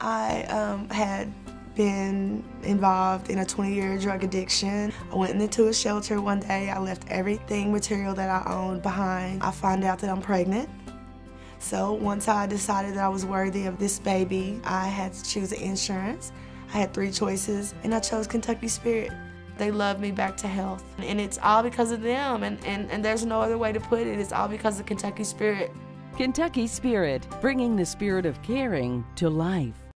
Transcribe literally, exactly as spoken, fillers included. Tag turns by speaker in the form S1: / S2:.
S1: I um, had been involved in a twenty year drug addiction. I went into a shelter one day. I left everything material that I owned behind. I found out that I'm pregnant. So once I decided that I was worthy of this baby, I had to choose insurance. I had three choices, and I chose Kentucky Spirit. They love me back to health, and it's all because of them, and, and, and there's no other way to put it. It's all because of Kentucky Spirit.
S2: Kentucky Spirit, bringing the spirit of caring to life.